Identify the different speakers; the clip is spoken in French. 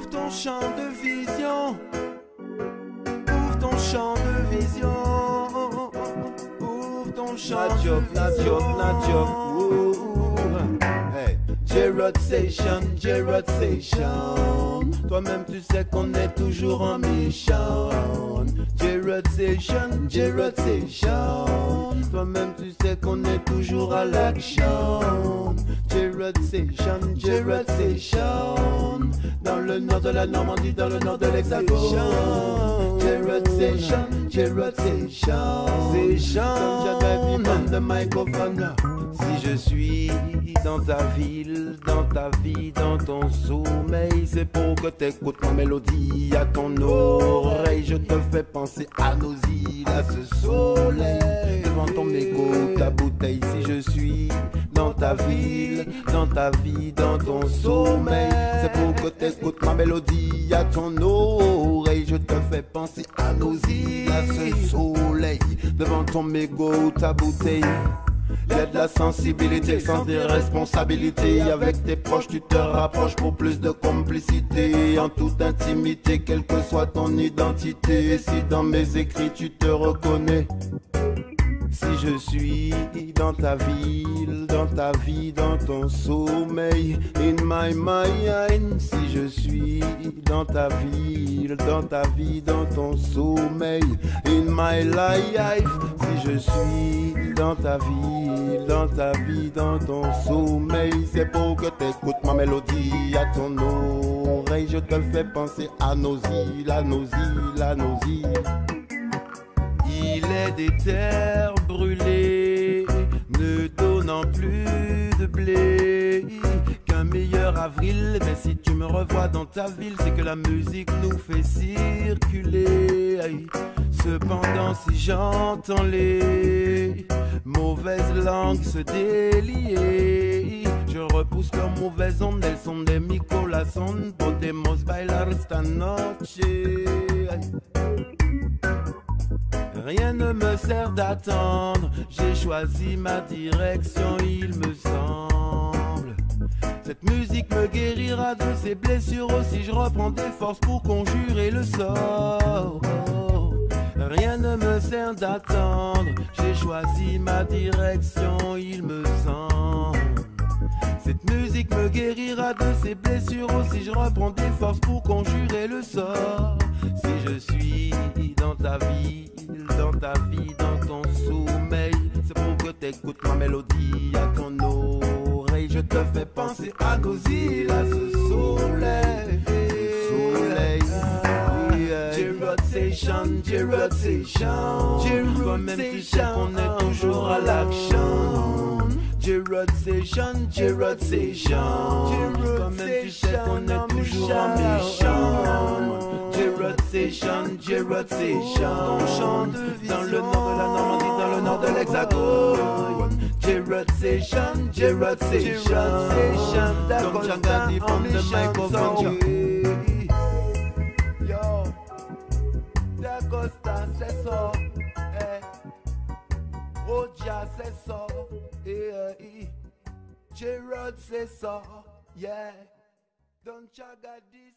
Speaker 1: Ouvre ton champ de vision. Ouvre ton champ de vision. Ouvre ton champ de vision.
Speaker 2: Not joke. Hey. J-Rod Station. Toi-même tu sais qu'on est toujours en mission. J-Rod Station. Toi-même tu sais qu'on est toujours à l'action. J-Rod Station. Dans le nord de la Normandie, dans le nord de l'Hexagone. J-Rod Station. Comme Jagabi on the microphone. Si je suis dans ta ville, dans ta vie, dans ton sommeil, c'est pour que t'écoutes ma mélodie à ton oreille. Je te fais penser à nos îles, à ce soleil. Devant ton mégot, ta bouteille. Si je suis dans ta ville, dans ta vie, dans ton sommeil, c'est pour que t'écoutes ma mélodie à ton oreille. Je te fais penser à nos îles, à ce soleil. Devant ton mégot, ta bouteille. Y'a de la sensibilité, sans des responsabilités. Avec tes proches, tu te rapproches pour plus de complicité. En toute intimité, quelle que soit ton identité. Et si dans mes écrits tu te reconnais, si je suis dans ta ville, dans ta vie, dans ton sommeil, in my mind. Si je suis dans ta ville, dans ta vie, dans ton sommeil, in my life. Si je suis dans ta ville, dans ta vie, dans ton sommeil, c'est pour que t'écoutes ma mélodie à ton oreille. Je te fais penser à nos îles, à nos îles, à nos îles. Il est des terres brûlées, ne donnant plus de blé qu'un meilleur avril. Mais si tu me revois dans ta ville, c'est que la musique nous fait circuler. Cependant, si j'entends les mauvaises langues se délier, je repousse leurs mauvaises ondes. Elles sont des mi-corazón. Podemos bailar esta noche. Rien ne me sert d'attendre, j'ai choisi ma direction, il me semble. Cette musique me guérira de ses blessures aussi, je reprends des forces pour conjurer le sort. Rien ne me sert d'attendre, j'ai choisi ma direction, il me semble. Cette musique me guérira de ses blessures aussi, je reprends des forces pour conjurer le sort. Si je suis dans ta vie, dans ta vie, dans ton sommeil, c'est pour que t'écoutes ma mélodie à ton oreille. Je te fais penser à nos îles, à ce soleil, J-Rod Station, J-Rod Station. Toi-même tu sais qu'on est toujours à l'action. J-Rod Station, J-Rod Station. Toi-même tu sais qu'on est toujours en mission. J-Rod Station, J-Rod Station. Dans le nord de la Normandie, dans le nord de l'Hexagone. J-Rod Station, J-Rod Station. Comme Jagabi on the microphone. Yo, D'Acosta, c'est ça. Roja, c'est ça. J-Rod, c'est ça. Yeah. Don't Jagabi.